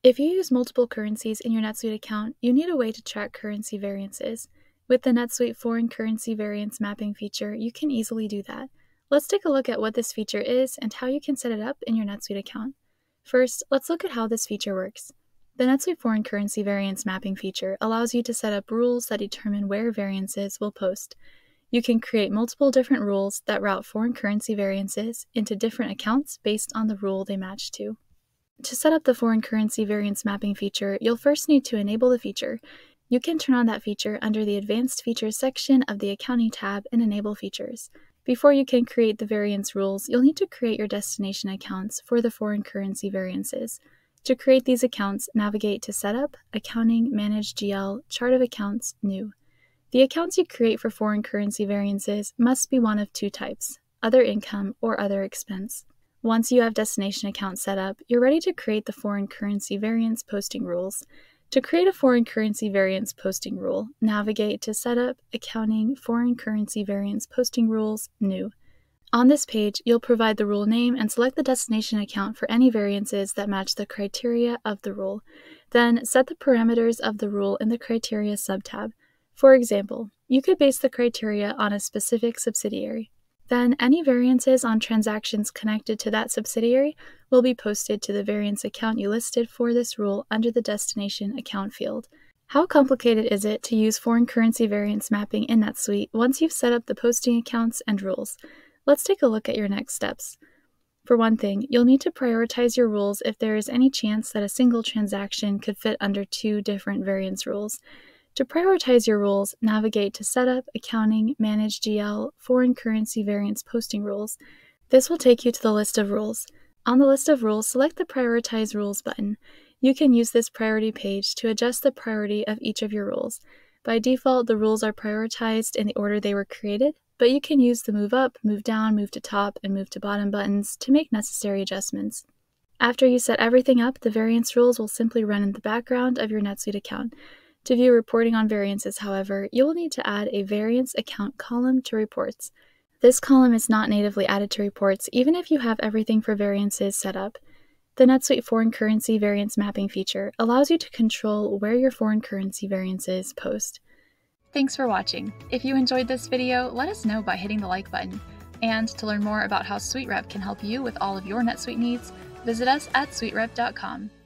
If you use multiple currencies in your NetSuite account, you need a way to track currency variances. With the NetSuite Foreign Currency Variance Mapping feature, you can easily do that. Let's take a look at what this feature is and how you can set it up in your NetSuite account. First, let's look at how this feature works. The NetSuite Foreign Currency Variance Mapping feature allows you to set up rules that determine where variances will post. You can create multiple different rules that route foreign currency variances into different accounts based on the rule they match to. To set up the Foreign Currency Variance Mapping feature, you'll first need to enable the feature. You can turn on that feature under the Advanced Features section of the Accounting tab and Enable Features. Before you can create the variance rules, you'll need to create your destination accounts for the foreign currency variances. To create these accounts, navigate to Setup, Accounting, Manage GL, Chart of Accounts, New. The accounts you create for foreign currency variances must be one of two types, Other Income or Other Expense. Once you have destination accounts set up, you're ready to create the foreign currency variance posting rules. To create a foreign currency variance posting rule, navigate to Setup, Accounting, Foreign Currency Variance Posting Rules, New. On this page, you'll provide the rule name and select the destination account for any variances that match the criteria of the rule. Then, set the parameters of the rule in the Criteria subtab. For example, you could base the criteria on a specific subsidiary. Then, any variances on transactions connected to that subsidiary will be posted to the variance account you listed for this rule under the Destination Account field. How complicated is it to use foreign currency variance mapping in NetSuite once you've set up the posting accounts and rules? Let's take a look at your next steps. For one thing, you'll need to prioritize your rules if there is any chance that a single transaction could fit under two different variance rules. To prioritize your rules, navigate to Setup, Accounting, Manage GL, Foreign Currency Variance Posting Rules. This will take you to the list of rules. On the list of rules, select the Prioritize Rules button. You can use this priority page to adjust the priority of each of your rules. By default, the rules are prioritized in the order they were created, but you can use the Move Up, Move Down, Move to Top, and Move to Bottom buttons to make necessary adjustments. After you set everything up, the variance rules will simply run in the background of your NetSuite account. To view reporting on variances, however, you will need to add a Variance Account column to reports. This column is not natively added to reports even if you have everything for variances set up. The NetSuite Foreign Currency Variance Mapping feature allows you to control where your foreign currency variances post. Thanks for watching. If you enjoyed this video, let us know by hitting the like button. And to learn more about how SuiteRep can help you with all of your NetSuite needs, visit us at SuiteRep.com.